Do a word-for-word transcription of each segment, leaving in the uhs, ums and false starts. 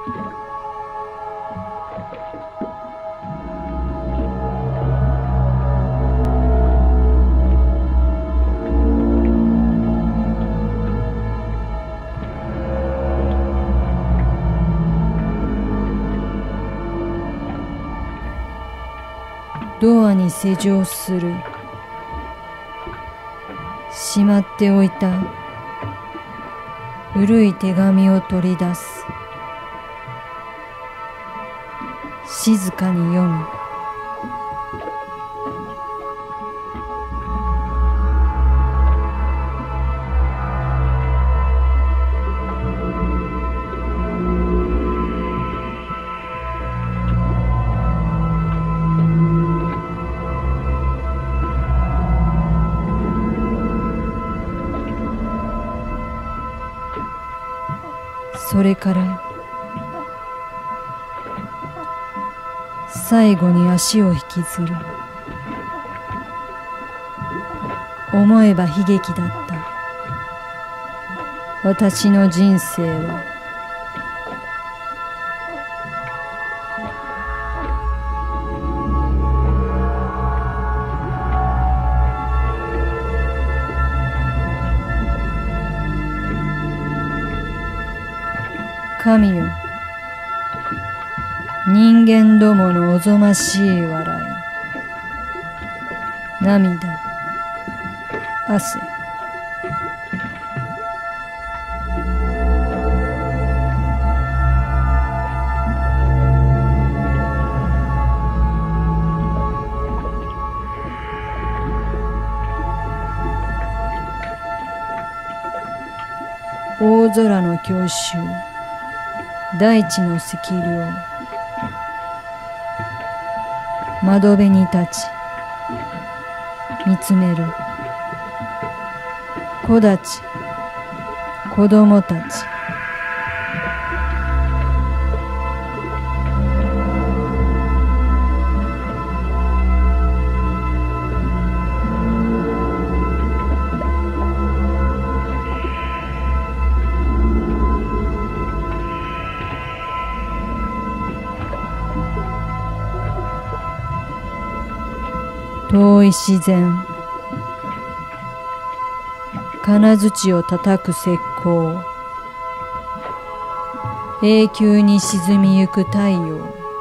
ドアに施錠する。しまっておいた古い手紙を取り出す。静かに読む。それから最後に足を引きずる。思えば悲劇だった。私の人生は神よ、人間どものおぞましい笑い、涙、汗、大空の郷愁、大地の赤稜、窓辺に立ち見つめる子たち、子供たち。遠い自然、金槌を叩く石膏、永久に沈みゆく太陽。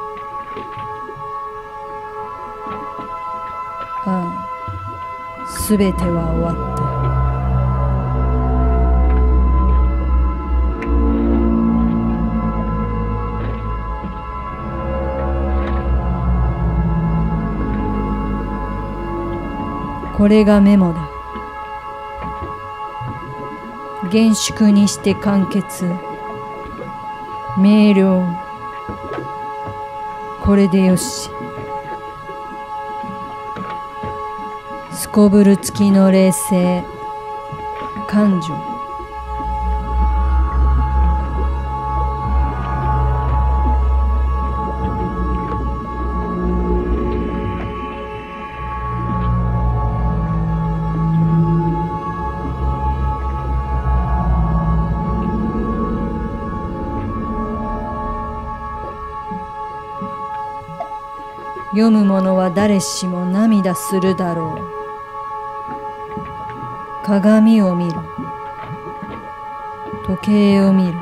ああ、すべては終わった。これがメモだ。厳粛にして完結。明瞭。これでよし。すこぶる付きの冷静。感情。読む者は誰しも涙するだろう。鏡を見る。時計を見る。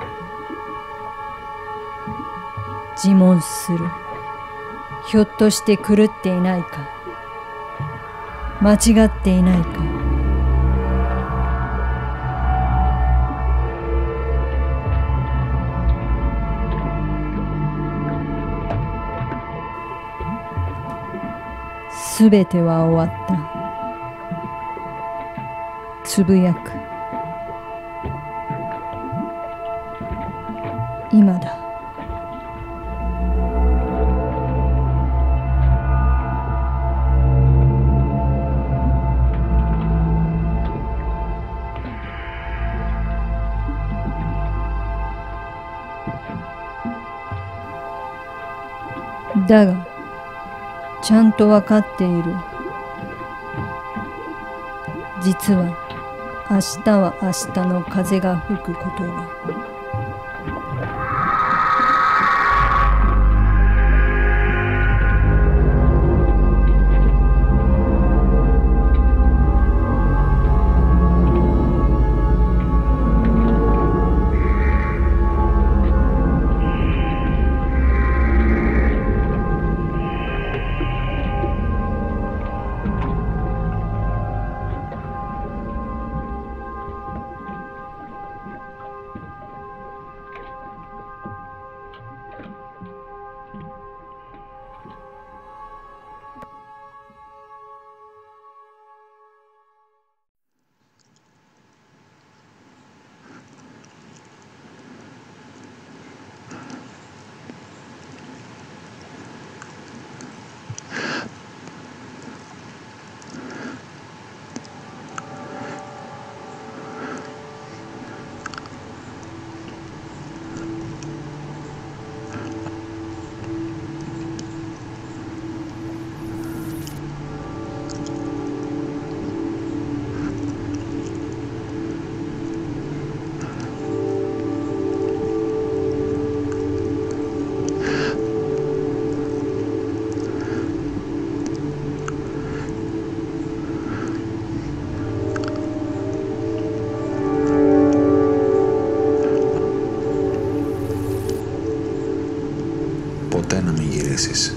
自問する。ひょっとして狂っていないか。間違っていないか。すべては終わった。つぶやく。今だ。だがちゃんとわかっている。実は明日は明日の風が吹くことが。 παρατηρήσεις.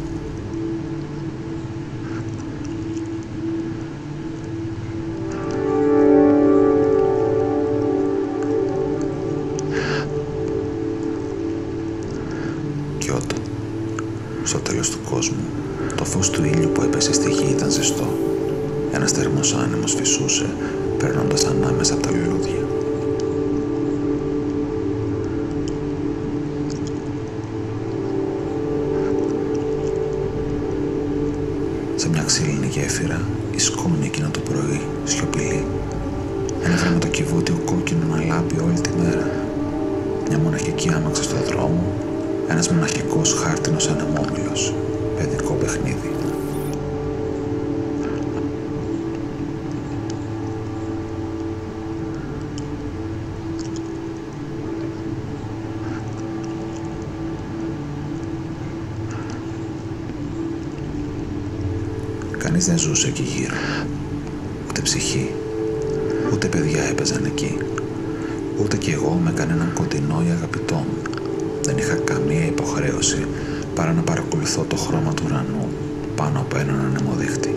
Κιότο. Στο τέλος του κόσμου, το φως του ήλιου που έπεσε στη γη ήταν ζεστό. Ένας θερμός άνεμος φυσούσε, περνώντας ανάμεσα από τα λουλούδια. Σε μια ξύλινη γέφυρα, η σκόνη εκείνο το πρωί, σιωπηλή. Ένα γραμματοκιβώτιο κόκκινο να λάμπει όλη τη μέρα. Μια μοναχική άμαξα στο δρόμο, ένας μοναχικός χάρτινος ανεμόμυλος, παιδικό παιχνίδι. Κανείς δεν ζούσε εκεί γύρω, ούτε ψυχή, ούτε παιδιά έπαιζαν εκεί, ούτε κι εγώ με κανέναν κοντινό ή αγαπητό μου. Δεν είχα καμία υποχρέωση παρά να παρακολουθώ το χρώμα του ουρανού πάνω από έναν ανεμοδείχτη.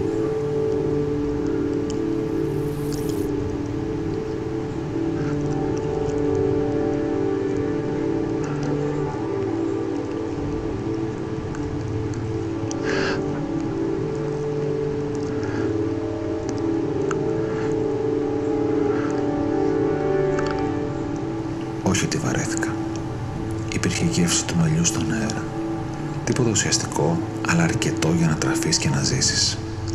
Όχι ότι βαρέθηκα. Υπήρχε γεύση του μελιού στον αέρα. Τίποτα ουσιαστικό, αλλά αρκετό για να τραφείς και να ζήσεις.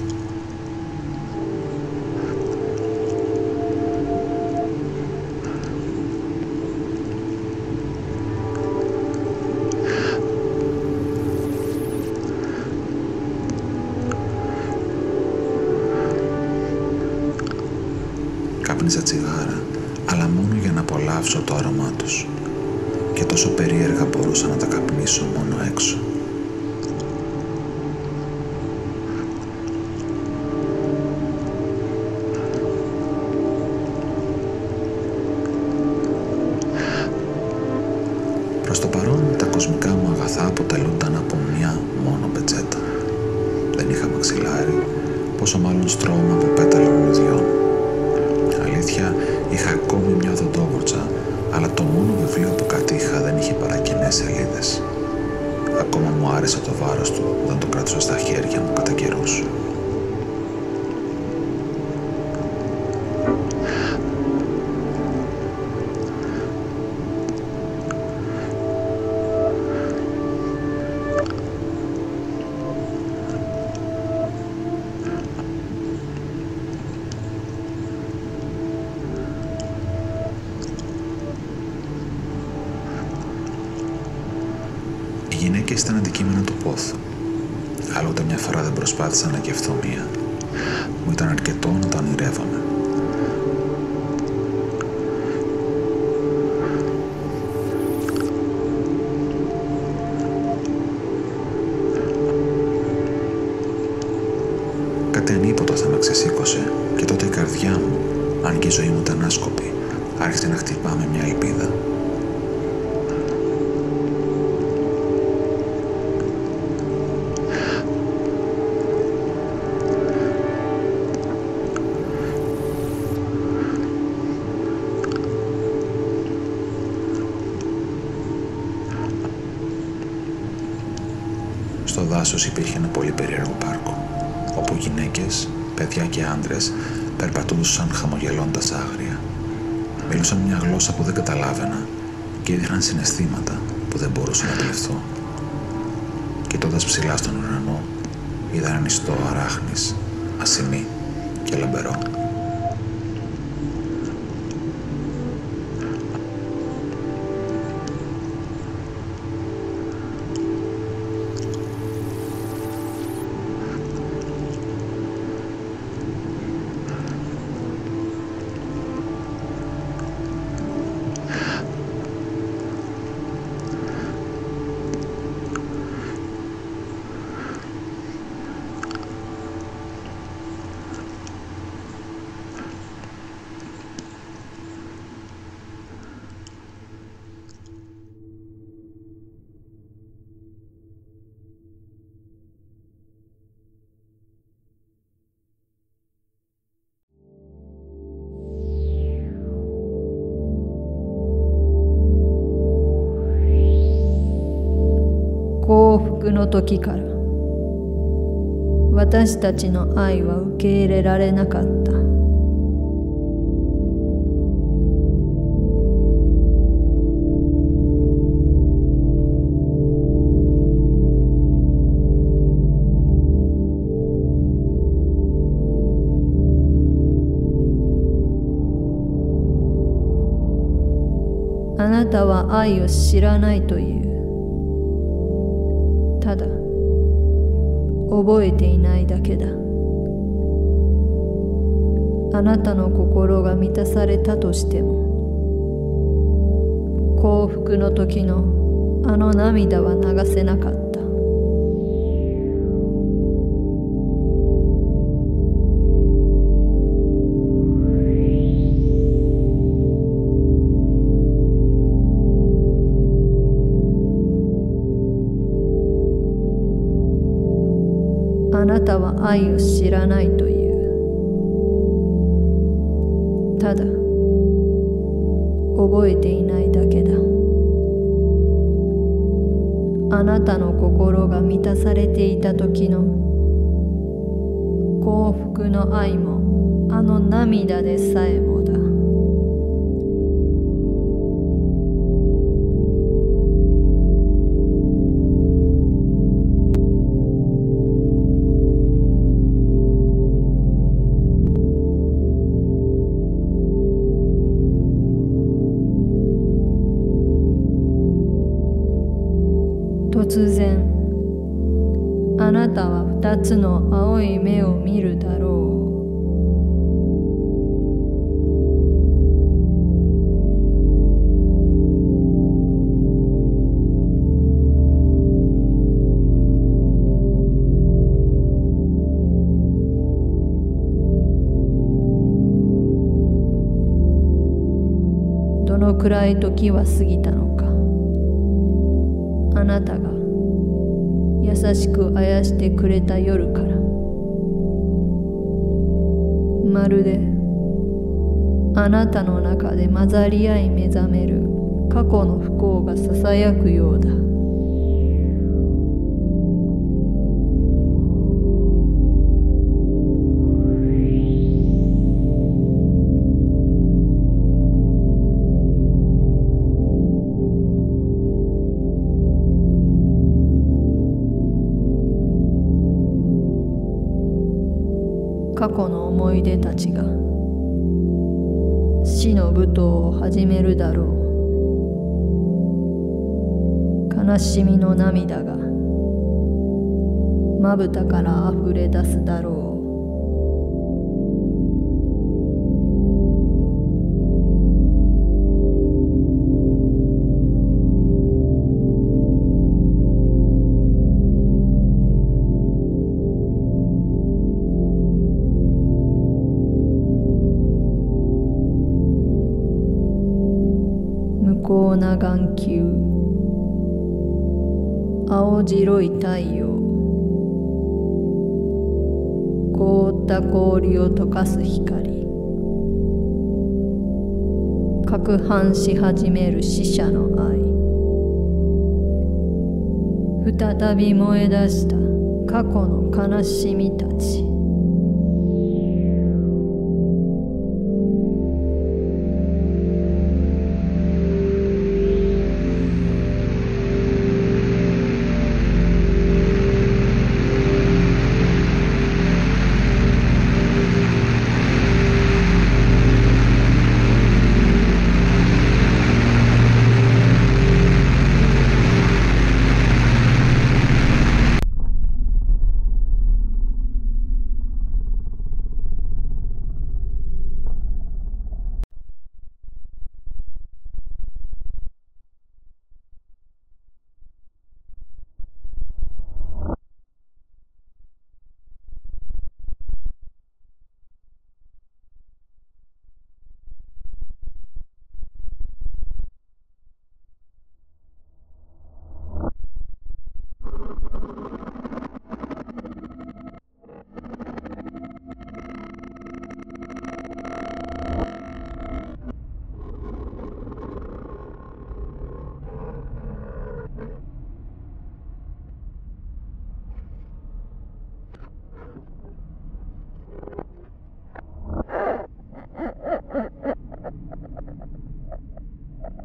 Κάπνιζα τσιγάρα, αλλά μόνο για να απολαύσω το άρωμά τους. Και τόσο περίεργα μπορούσα να τα καπνίσω μόνο έξω. Προς το παρόν, τα κοσμικά μου αγαθά αποτελούνταν από μια μόνο πετσέτα. Δεν είχα μαξιλάρι, πόσο μάλλον στρώμα από πέταλα λουλουδιών. Αλήθεια, είχα ακόμη μια οδοντόβουρτσα, αλλά το μόνο βιβλίο που κατήχα δεν είχε παρά κοινές σελίδες. Ακόμα μου άρεσε το βάρος του όταν το κράτησα στα χέρια μου κατά καιρούς. Οι γυναίκες ήταν αντικείμενα του πόθου. Αλλά ούτε μια φορά δεν προσπάθησα να γευθώ μία. Μου ήταν αρκετό να τα ονειρεύομαι. Κάτι ανίποτο θα με ξεσήκωσε και τότε η καρδιά μου, αν και η ζωή μου ήταν άσκοπη, άρχισε να χτυπά με μια ελπίδα. Στο δάσος υπήρχε ένα πολύ περίεργο πάρκο, όπου γυναίκες, παιδιά και άντρες περπατούσαν χαμογελώντας άγρια. Μίλουσαν μια γλώσσα που δεν καταλάβαινα και έδειχναν συναισθήματα που δεν μπορούσα να αντιληφθώ. Κοιτώντας ψηλά στον ουρανό, είδα έναν ιστό αράχνης, ασημή και λαμπερό. 幸福の時から私たちの愛は受け入れられなかった。あなたは愛を知らないという。ただ覚えていないだけだ。あなたの心が満たされたとしても、幸福の時のあの涙は流せなかった。あなたは愛を知らないという。ただ覚えていないだけだ。あなたの心が満たされていた時の幸福の愛もあの涙でさえもだ。突然あなたは二つの青い目を見るだろう。どのくらい時は過ぎたのか。あなたが優しくあやしてくれた夜から、まるであなたの中で混ざり合い目覚める過去の不幸がささやくようだ。過去の思い出たちが死の舞踏を始めるだろう。悲しみの涙がまぶたからあふれ出すだろう。無効な眼球、青白い太陽、凍った氷を溶かす光、攪拌し始める死者の愛、再び燃え出した過去の悲しみたち。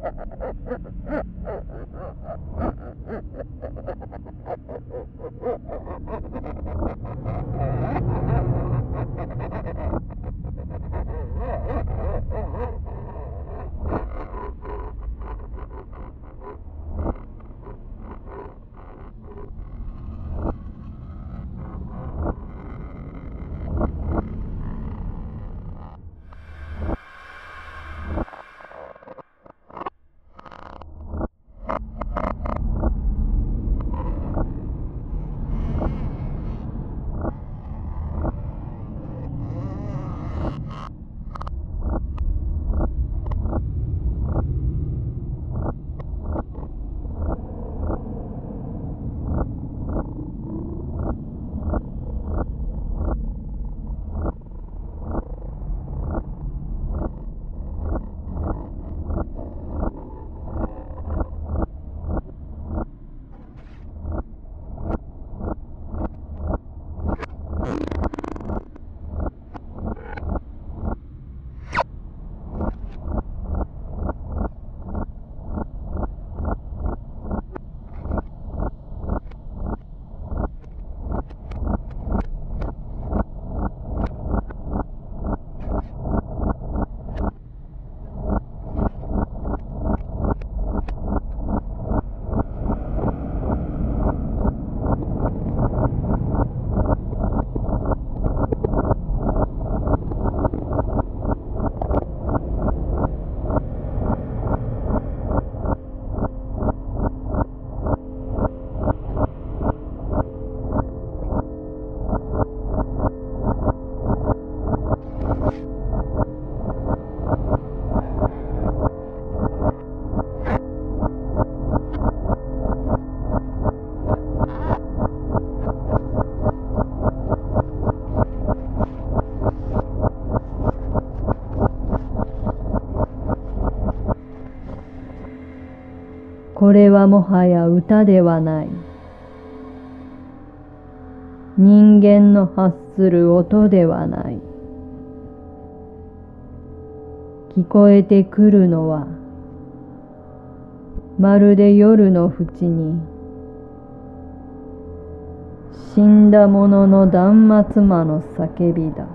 これはもはや歌ではない。人間の発する音ではない。聞こえてくるのは、まるで夜の淵に、死んだ者の断末魔の叫びだ。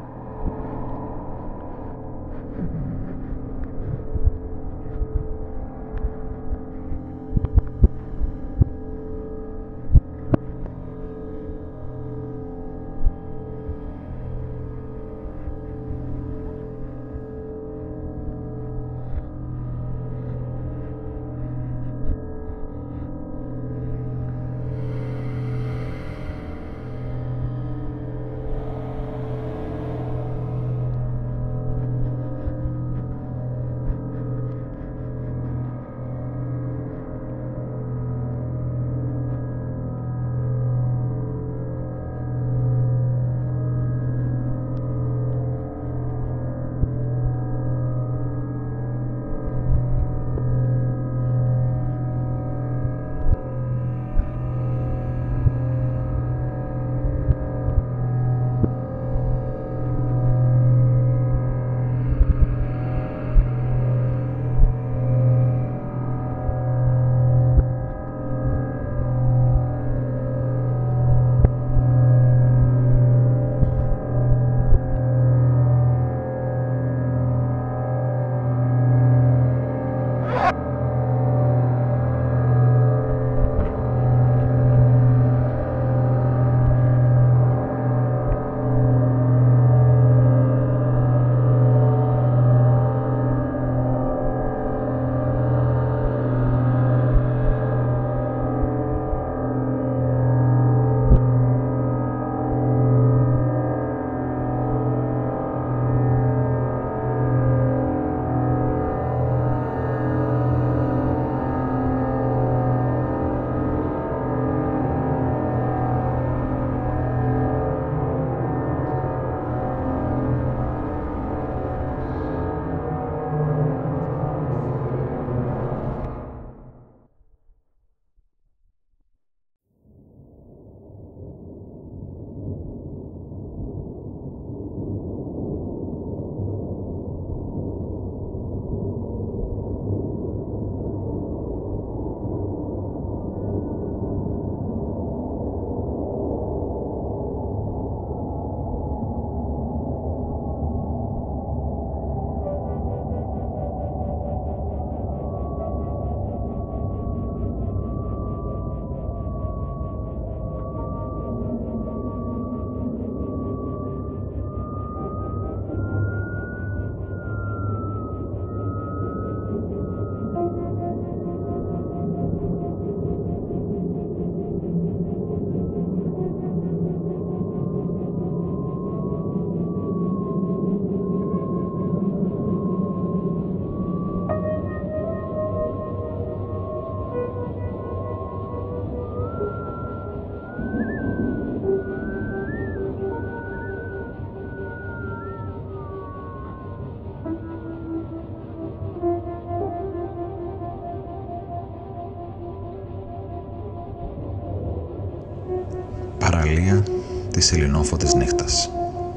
παραλία της ελληνόφωτης νύχτας.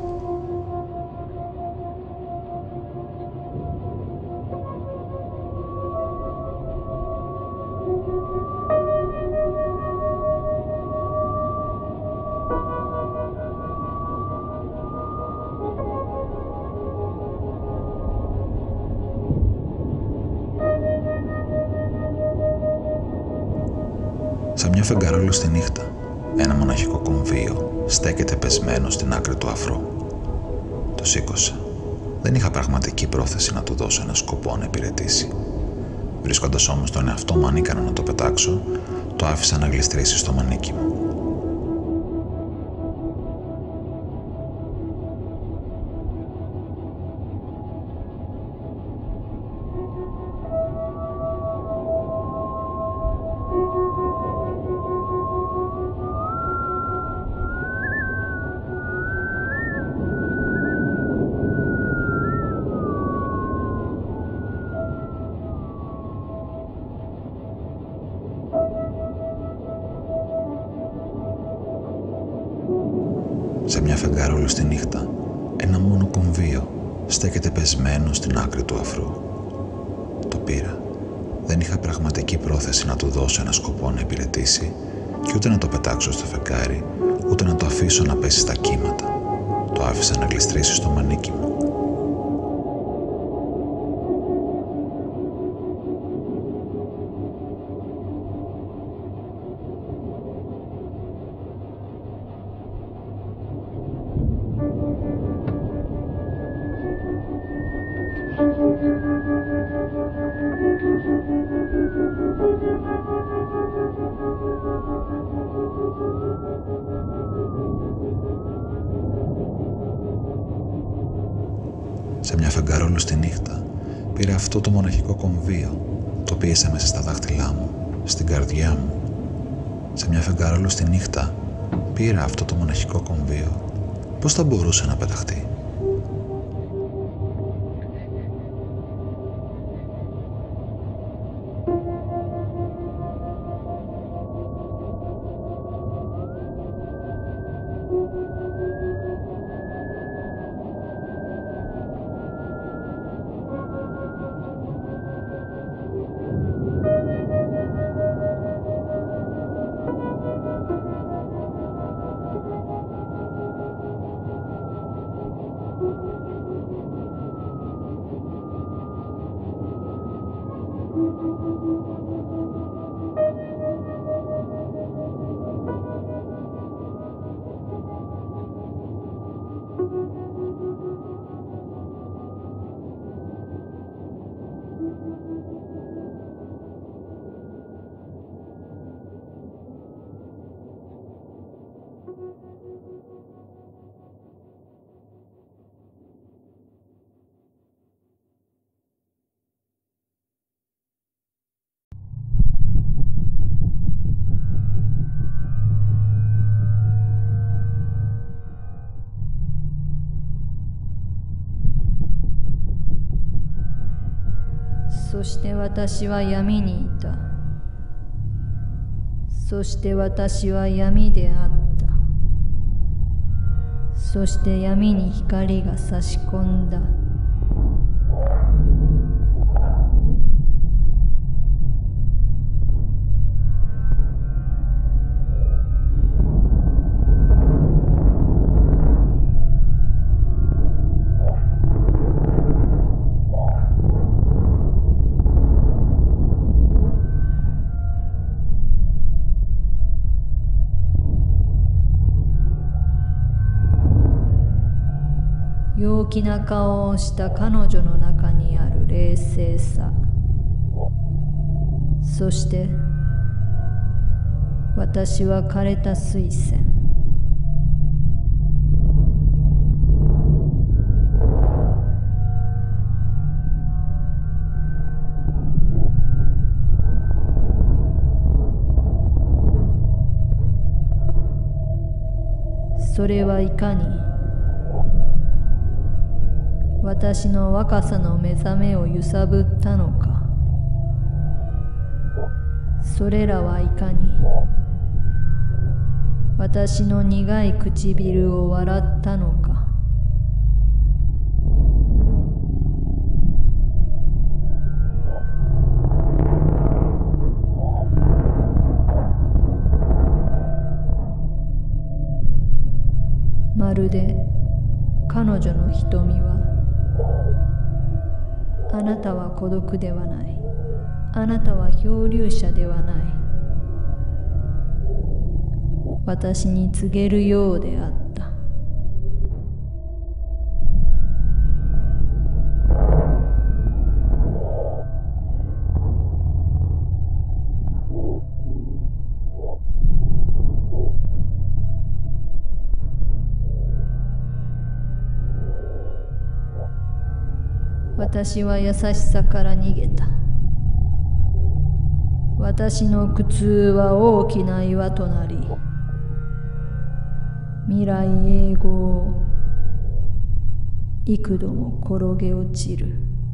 Σε μια φεγγαρόλουστη νύχτα, ένα μοναχικό κομβείο στέκεται πεσμένο στην άκρη του αφρού. Το σήκωσα. Δεν είχα πραγματική πρόθεση να του δώσω ένα σκοπό να υπηρετήσει. Βρίσκοντας όμως τον εαυτό μου ανίκανο να το πετάξω, το άφησα να γλιστρήσει στο μανίκι μου. Σε μια φεγγαρόλουστη νύχτα, ένα μόνο κομβείο στέκεται πεσμένο στην άκρη του αφρού. Το πήρα. Δεν είχα πραγματική πρόθεση να του δώσω ένα σκοπό να υπηρετήσει και ούτε να το πετάξω στο φεγγάρι, ούτε να το αφήσω να πέσει στα κύματα. Το άφησα να γλιστρήσει στο μανίκι μου. Σε μια φεγγαρόλουστη νύχτα πήρα αυτό το μοναχικό κομβείο, το πίεσα μέσα στα δάχτυλά μου, στην καρδιά μου. Σε μια φεγγαρόλουστη νύχτα πήρα αυτό το μοναχικό κομβείο. Πώς θα μπορούσε να πεταχτεί? そして私は闇にいた。そして私は闇であった。そして闇に光が差し込んだ。陽気な顔をした彼女の中にある冷静さ、そして私は枯れた水仙。それはいかに私の若さの目覚めを揺さぶったのか。それらはいかに私の苦い唇を笑ったのか。まるで彼女の瞳は、あなたは孤独ではない、あなたは漂流者ではない、私に告げるようであった。私は優しさから逃げた。私の苦痛は大きな岩となり、未来永劫幾度も転げ落ちる。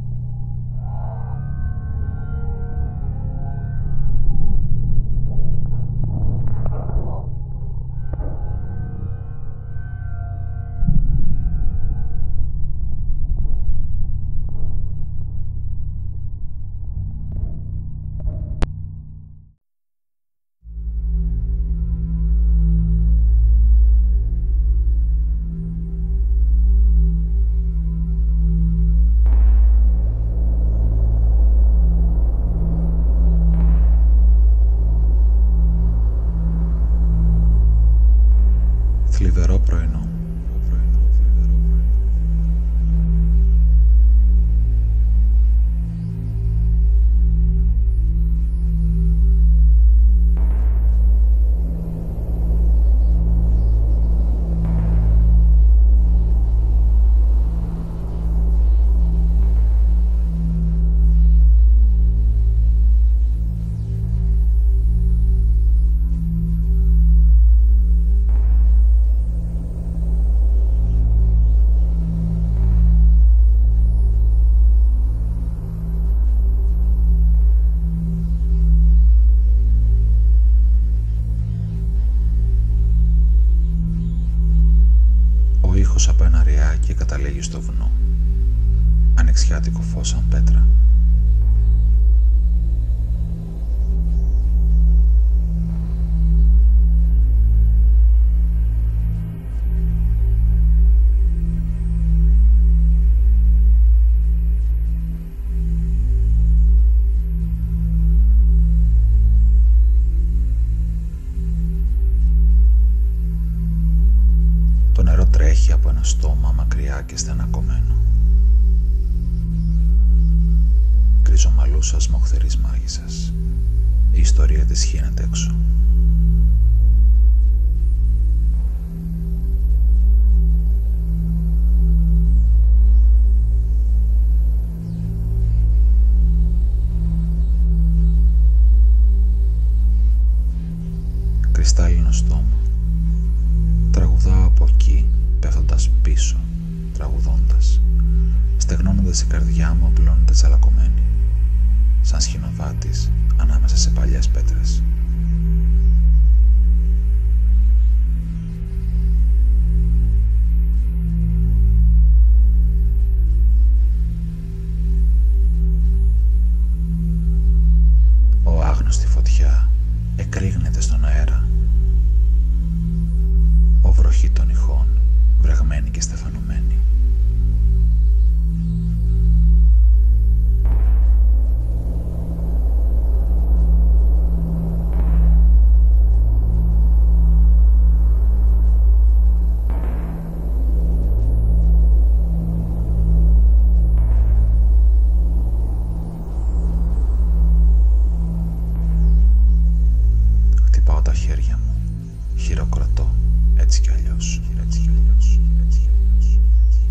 Θλιβερό πρωινό. Ο ήχος από ένα ρεάκι καταλήγει στο βουνό. Ανοιξιάτικο φως σαν πέτρα. Το νερό τρέχει από ένα στόμα μακριά και στενακομμένο. Γκριζομαλούσας μοχθερής μάγισσας. Η ιστορία της χύνεται έξω. Κρυστάλλινο στόμα. Τραγουδάω από εκεί, πέφτοντας πίσω, τραγουδώντας. Στεγνώνοντας η καρδιά μου απλώνεται τσαλακωμένη, σαν σχηνοβάτης ανάμεσα σε παλιές πέτρες. Ο άγνωστη φωτιά εκρήγνεται στον αέρα. Ο βροχή των ηχών, βρεγμένη και στεφανωμένη. Χτυπάω τα χέρια μου, χειροκροτώ, έτσι κι αλλιώς, έτσι κι αλλιώς, έτσι κι αλλιώς.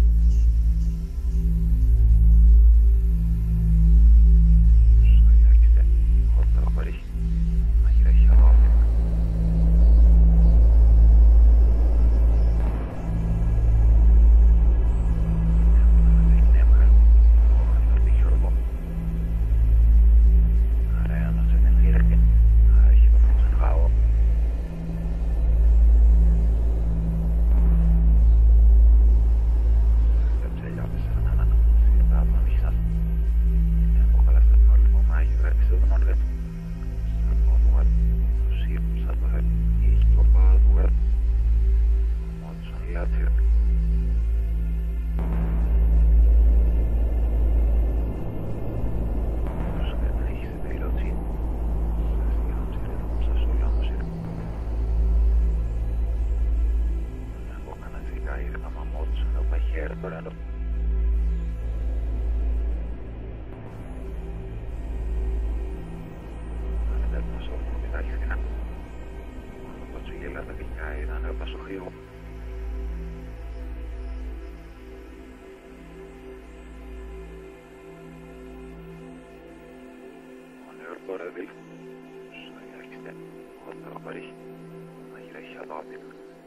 ξεσοχείο. Ο νέος Μπορεδίλ σου έρχεται όταν ο Παρίχη να γυρέχει αδόπιν.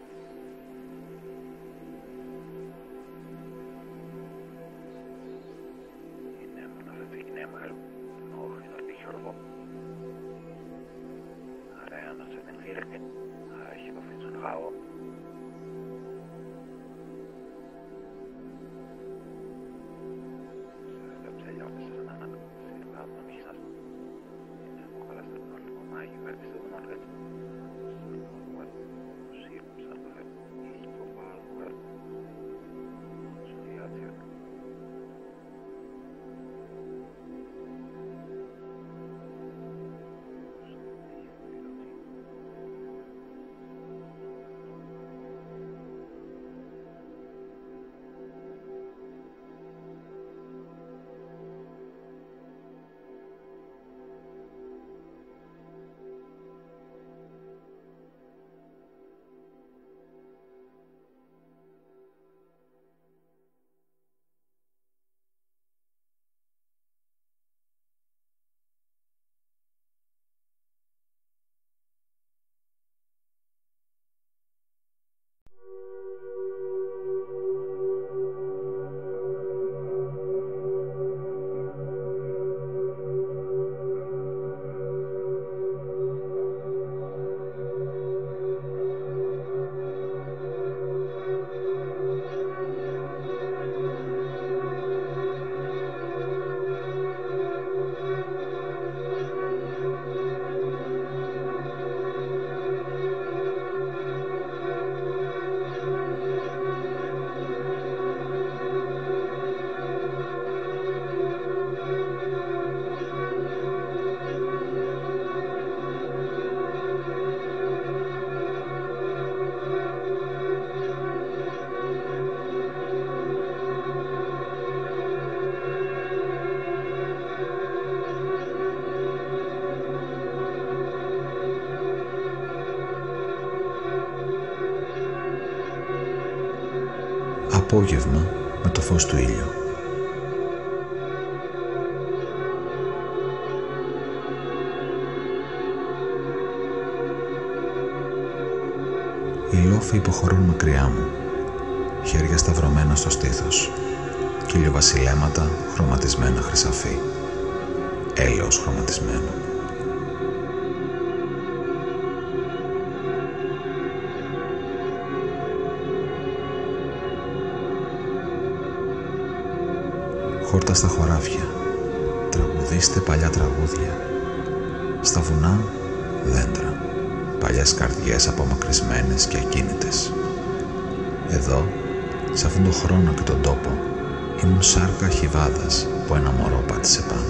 Είναι μόνο αυτή η νέα μεγάλο, όχι να πει χιορδό. Άρα ένας δεν γύρεται, έχει το φύτσον γάο. Σε ψελιά μέσα σε έναν σειρά από μίσας. Είναι ο καλαστές των λίγο μάγι, βέρτισε τον όργετ. Σύμψαν το βέτ, είχε το πάλι βέτ. Σου διάτσιο. Απόγευμα με το φως του ήλιου. Οι λόφοι υποχωρούν μακριά μου, χέρια σταυρωμένα στο στήθος, κυλιοβασιλέματα χρωματισμένα χρυσαφί, έλαιος χρωματισμένο. Χόρτα στα χωράφια, τραγουδήστε παλιά τραγούδια. Στα βουνά, δέντρα, παλιές καρδιές απομακρυσμένες και ακίνητες. Εδώ, σε αυτόν τον χρόνο και τον τόπο, ήμουν σάρκα χιβάδας που ένα μωρό πάτησε πάνω.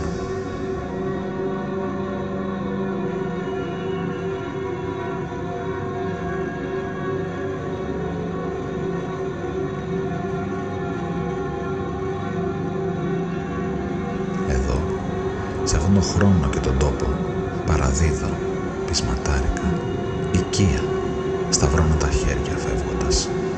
Σε αυτόν τον χρόνο και τον τόπο παραδίδω, πεισματάρικα, οικία, σταυρώνω τα χέρια φεύγοντας.